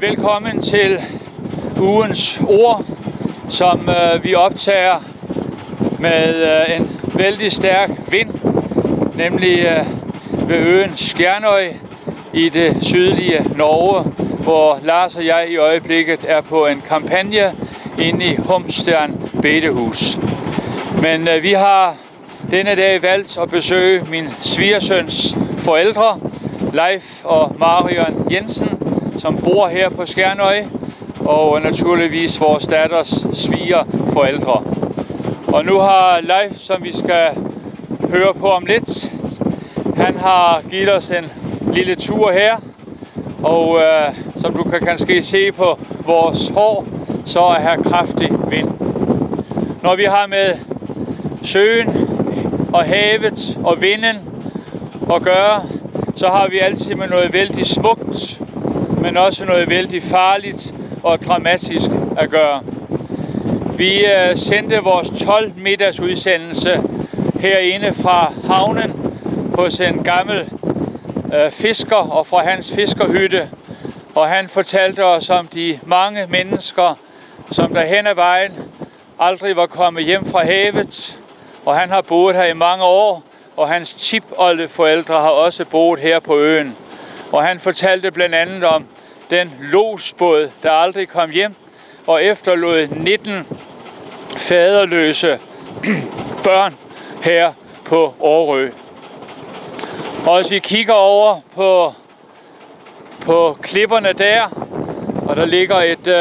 Velkommen til ugens ord, som vi optager med en vældig stærk vind, nemlig ved øen Skjernøy i det sydlige Norge, hvor Lars og jeg i øjeblikket er på en kampagne inde i Humstern Bedehus. Men vi har denne dag valgt at besøge min svigersøns forældre, Leif og Marion Jensen, som bor her på Skjernøy, og naturligvis vores datters svigerforældre. Og nu har Leif, som vi skal høre på om lidt, han har givet os en lille tur her, og som du kan kanskje se på vores hår, så er her kraftig vind. Når vi har med søen og havet og vinden at gøre, så har vi altid med noget vældig smukt, men også noget vældig farligt og dramatisk at gøre. Vi sendte vores 12 middagsudsendelse herinde fra havnen hos en gammel fisker og fra hans fiskerhytte, og han fortalte os om de mange mennesker, som der hen ad vejen aldrig var kommet hjem fra havet, og han har boet her i mange år, og hans tipoldeforældre har også boet her på øen. Og han fortalte blandt andet om den lodsbåd, der aldrig kom hjem, og efterlod 19 faderløse børn her på Årø. Og hvis vi kigger over på klipperne der, og der ligger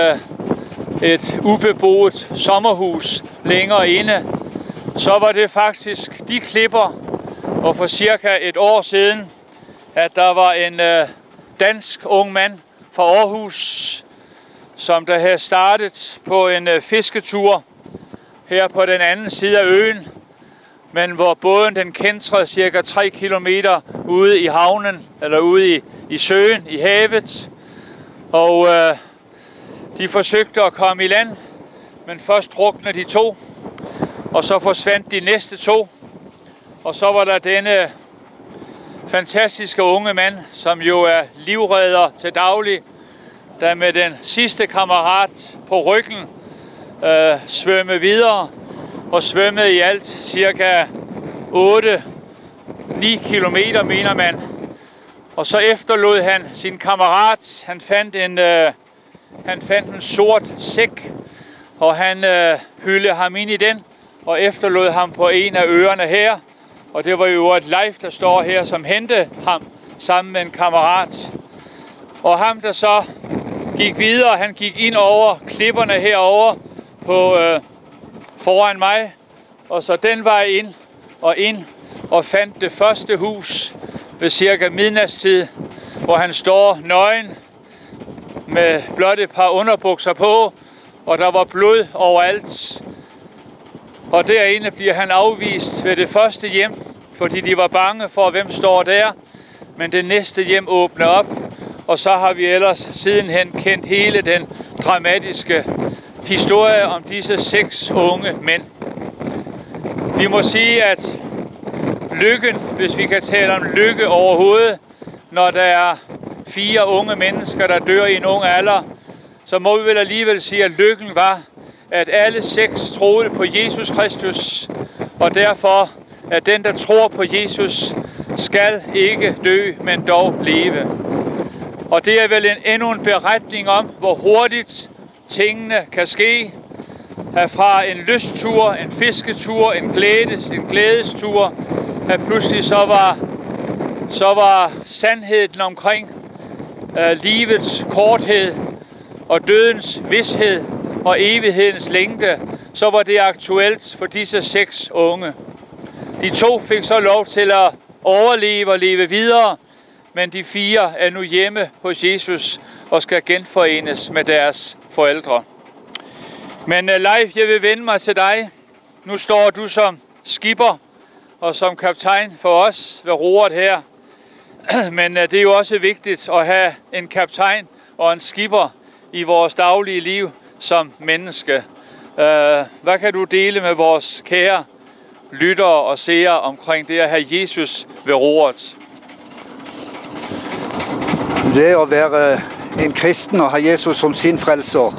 et ubeboet sommerhus længere inde, så var det faktisk de klipper, og for cirka et år siden, at der var en dansk ung mand fra Aarhus, som der havde startet på en fisketur her på den anden side af øen, men hvor båden den kentrede cirka 3 kilometer ude i havnen, eller ude i søen, i havet. Og de forsøgte at komme i land, men først druknede de 2, og så forsvandt de næste 2. Og så var der denne fantastiske unge mand, som jo er livredder til daglig, der med den sidste kammerat på ryggen svømmede videre og svømmede i alt cirka 8-9 kilometer, mener man. Og så efterlod han sin kammerat. Han fandt en sort sæk, og han hyldede ham ind i den og efterlod ham på en af øerne her. Og det var jo et Leif, der står her, som hentede ham sammen med en kammerat. Og ham, der så gik videre, han gik ind over klipperne herover på foran mig. Og så den vej ind og fandt det første hus ved cirka midnatstid, hvor han står nøgen med blot et par underbukser på, og der var blod overalt. Og derinde bliver han afvist ved det første hjem, fordi de var bange for, hvem står der. Men det næste hjem åbner op, og så har vi ellers sidenhen kendt hele den dramatiske historie om disse 6 unge mænd. Vi må sige, at lykken, hvis vi kan tale om lykke overhovedet, når der er 4 unge mennesker, der dør i en ung alder, så må vi vel alligevel sige, at lykken var, at alle 6 troede på Jesus Kristus, og derfor, at den, der tror på Jesus, skal ikke dø, men dog leve. Og det er vel endnu en beretning om, hvor hurtigt tingene kan ske. At fra en lysttur, en fisketur, en glædestur, at pludselig så var sandheden omkring livets korthed og dødens vished og evighedens længde, så var det aktuelt for disse 6 unge. De 2 fik så lov til at overleve og leve videre, men de 4 er nu hjemme hos Jesus og skal genforenes med deres forældre. Men Leif, jeg vil vende mig til dig. Nu står du som skipper og som kaptajn for os ved roret her. Men det er jo også vigtigt at have en kaptajn og en skipper i vores daglige liv som menneske. Hvad kan du dele med vores kære lyttere og seere omkring det at have Jesus ved roret? Det at være en kristen og har Jesus som sin frelser,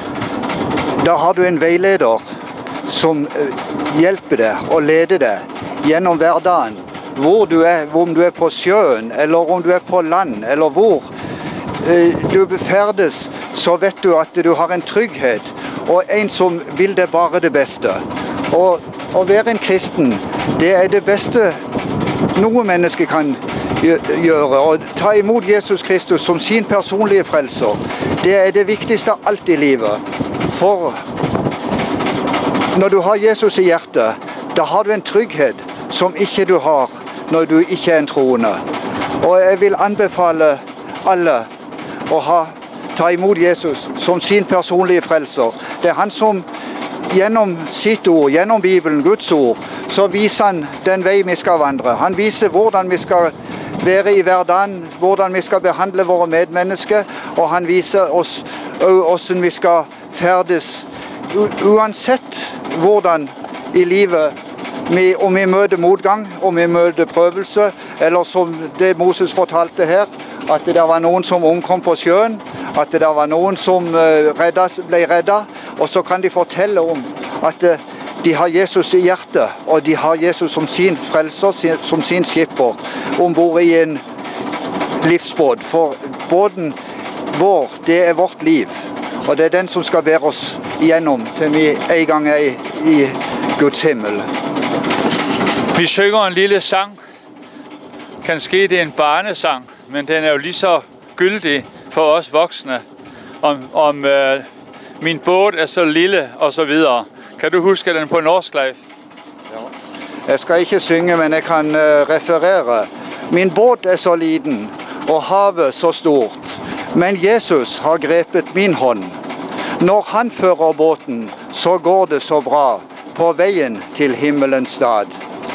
da har du en veileder som hjælper dig og leder dig gennem hverdagen. Hvor du er, om du er på sjøen, eller om du er på land, eller hvor du befærdes, så vet du at du har en trygghed, og en som vil dig bare det bedste. Og at være en kristen, det er det bedste nogle mennesker kan gøre. Og ta imod Jesus Kristus som sin personlige frelser, det er det vigtigste af alt i livet. For når du har Jesus i hjertet, da har du en trygghed, som ikke du har, når du ikke er en troende. Og jeg vil anbefale alle at ta imod Jesus som sin personlige frelser. Det er han som gennem sitt ord, gennem Bibelen, Guds ord, så viser han den vei vi skal vandre. Han viser hvordan vi skal være i hverdagen, hvordan vi skal behandle våre medmennesker, og han viser oss hvordan vi skal færdes uansett hvordan i livet, om vi møter modgang, om vi møter prøvelse, eller som det Moses fortalte her, at det der var nogen som omkom på sjøen, at det der var nogen som ble reddet, og så kan de fortelle om at de har Jesus i hjertet, og de har Jesus som sin frelser, som sin skipper, ombord i en livsbåd. For båden vår, det er vårt liv, og det er den som skal bære oss igjennom til vi en gang er i Guds himmel. Vi synger en lille sang. Kanskje det er en barnesang, men den er jo lige så gyldig for os voksne. Om min båd er så lille, og så videre. Kan du huske den på norsk, Leif? Ja. Jeg skal ikke synge, men jeg kan referere. Min båd er så liten, og havet så stort. Men Jesus har grepet min hånd. Når han fører båten, så går det så bra på veien til himmelens stad.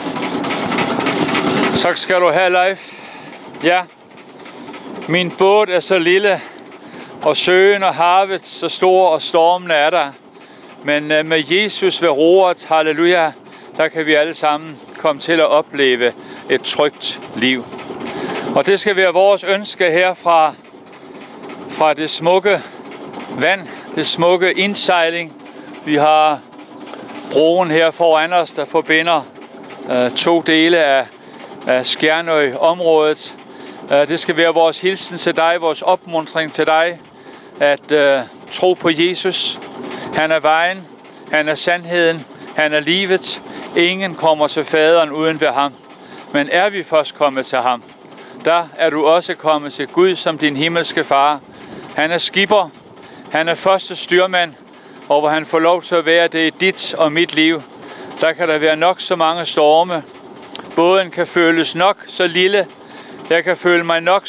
Tak skal du have, Leif. Ja, min båd er så lille, og søen og havet så stor, og stormene er der. Men med Jesus ved roret, halleluja, der kan vi alle sammen komme til at opleve et trygt liv. Og det skal være vores ønske her fra det smukke vand, det smukke indsejling. Vi har broen her foran os, der forbinder to dele af Skjernøy-området. Det skal være vores hilsen til dig, vores opmuntring til dig, at tro på Jesus. Han er vejen, han er sandheden, han er livet. Ingen kommer til faderen uden ved ham. Men er vi først kommet til ham, der er du også kommet til Gud som din himmelske far. Han er skipper, han er første styrmand, og hvor han får lov til at være det i dit og mit liv. Der kan der være nok så mange storme. Båden kan føles nok så lille. Jeg kan føle mig nok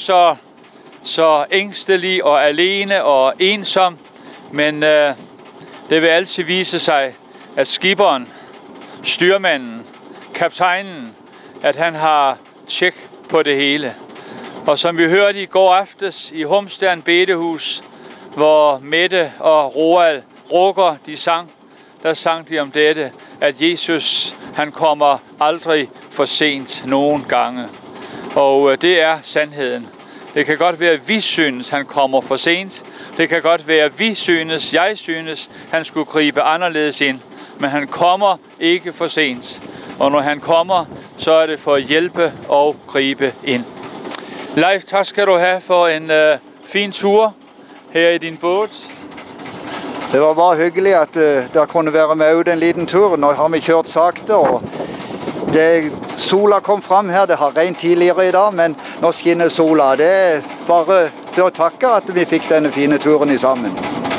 så ængstelig og alene og ensom. Men det vil altid vise sig, at skipperen, styrmanden, kaptajnen, at han har tjek på det hele. Og som vi hørte i går aftes i Humstern Bedehus, hvor Mette og Roald Rukker, de sang, der sang de om dette, at Jesus, han kommer aldrig for sent nogen gange. Og det er sandheden. Det kan godt være, at vi synes, han kommer for sent. Det kan godt være, at jeg synes, han skulle gribe anderledes ind. Men han kommer ikke for sent. Og når han kommer, så er det for at hjælpe og gribe ind. Leif, tak skal du have for en fin tur her i din båd. Det var bare hyggelig at der kunne være med ud en liten tur. Nå har vi kørt sakte, og sola kom frem her. Det har regnet tidligere i dag, men nå skinner sola. Det er bare til at takke at vi fik denne fine turen i sammen.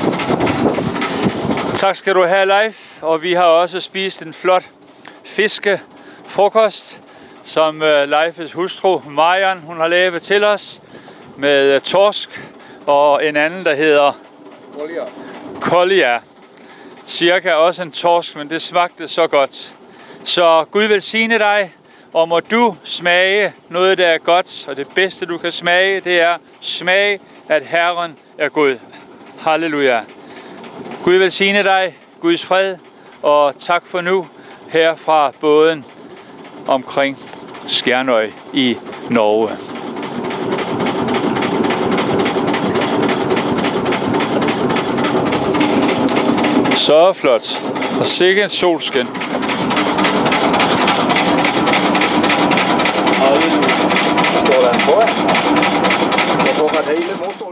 Tak skal du have, Leif. Og vi har også spist en flot fiskefrokost, som Leifes hustru Marian, hun har lavet til os, med torsk og en anden, der hedder kolja. Cirka også en torsk, men det smagte så godt. Så Gud velsigne dig, og må du smage noget, der er godt, og det bedste, du kan smage, det er smag, at Herren er Gud. Halleluja. Gud velsigne dig, Guds fred, og tak for nu her fra båden omkring Skjernøy i Norge. Så flot. Og sikkert en solskin. Står den på? Jeg får hele motoren.